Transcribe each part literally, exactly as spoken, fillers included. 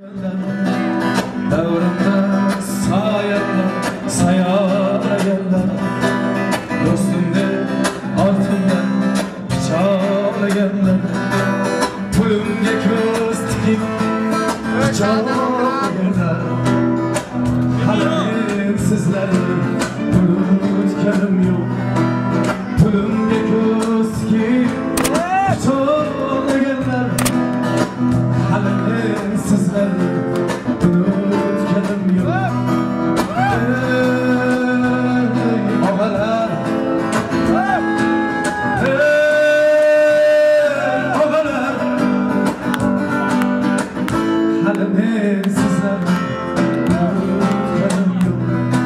Davranma sayarlar, sayarlar. Dostumda altından çağlayanlar. Pulumga ko'z tikib çağlayanlar. Halim sizlarni unutganim yo'q. Pulumga ko'z tikib çağlayanlar. Halim sizlarni unutganim yo'q. Og'alar, og'alar, hali men sizlarni unutganim yo'q.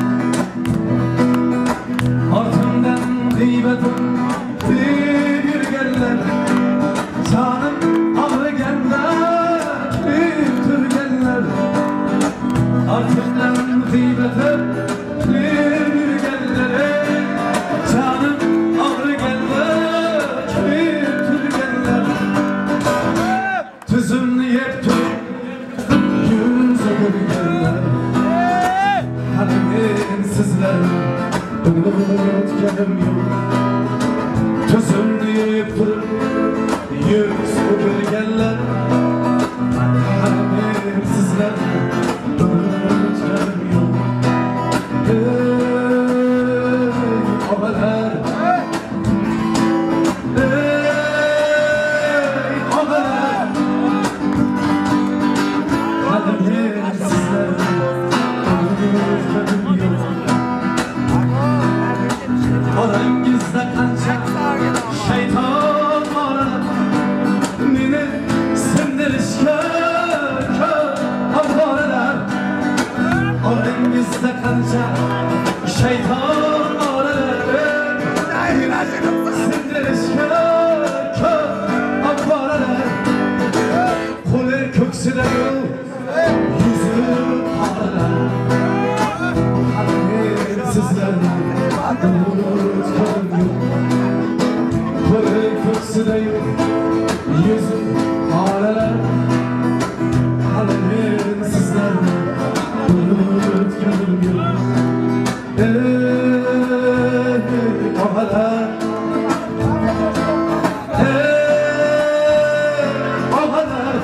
Ortimdan g'iybatim deb yurganlar, jonim og'riganda kulib turganlar. Ortimdan g'iybatim deb yurganlar, jonim og'riganda kulib turganlar. Tuzimni yeb turib yuz o'girganlar. Hali men sizlarni unutganim yo'q. Tuzimni yeb turib yuz o'girganlar. Hali men sizlarni unutganim yo'q. Ey og'alar, ey og'alar, hali men sizlarni unutganim yo'q. Orangizda qancha shayton bor, meni sindirishga ko'p avvoralar. Orangizda qancha shayton bor, sindirishga ko'p avvoralar. Qo'li ko'ksida yo'q, yuzi qoralar. Hali men sizlarni unutganim yo'q. Qo'li ko'ksida yo'q, yuzi qoralar. Hali men sizlarni unutganim yo'q. Ey og'alar, ey og'alar,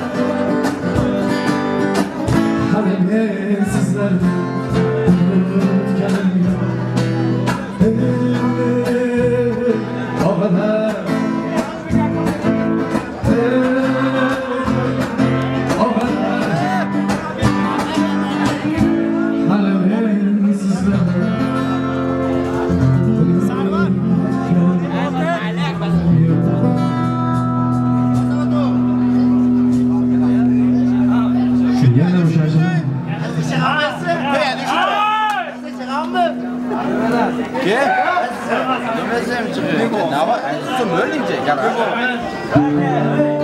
hali men sizlarni unutganim yo'q. Ey og'alar, ey og'alar, hali men sizlarni yana o'shashini ¿Qué? No me sé, chico. No, eso es muy lindo, cara.